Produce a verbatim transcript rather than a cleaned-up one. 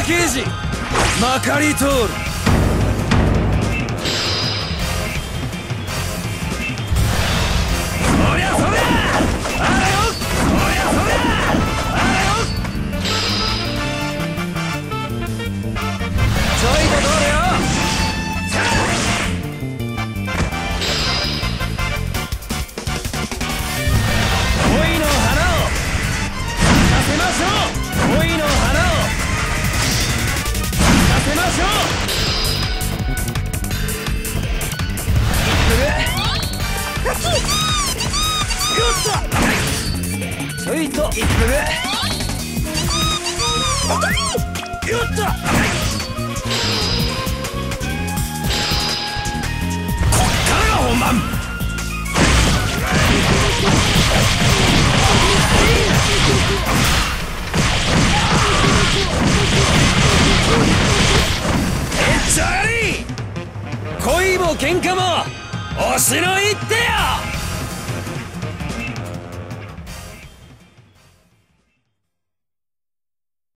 刑事まかり通る。そりゃそりゃあらよ、そりゃそりゃあらよ。ちょいと通れよ。恋の花を咲かせましょう。恋の花を咲かせましょう。ちょいと一服。よっと。こっからが本番。えっちゃり。恋も喧嘩も推しの一手よ。